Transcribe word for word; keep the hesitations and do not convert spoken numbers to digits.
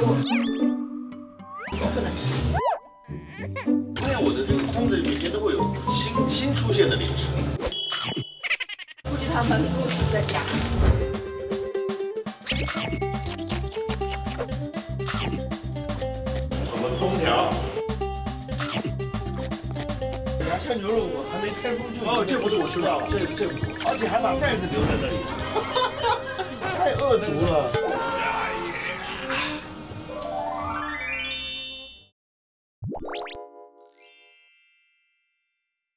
给我。不能吃。 发现我的这个空子每天都会有新新出现的零食。 估计他们不是在家。 我们空调。牙签牛肉我还没开封就哦，这不是我吃的，这这不，而且还把袋子留在那里，太恶毒了。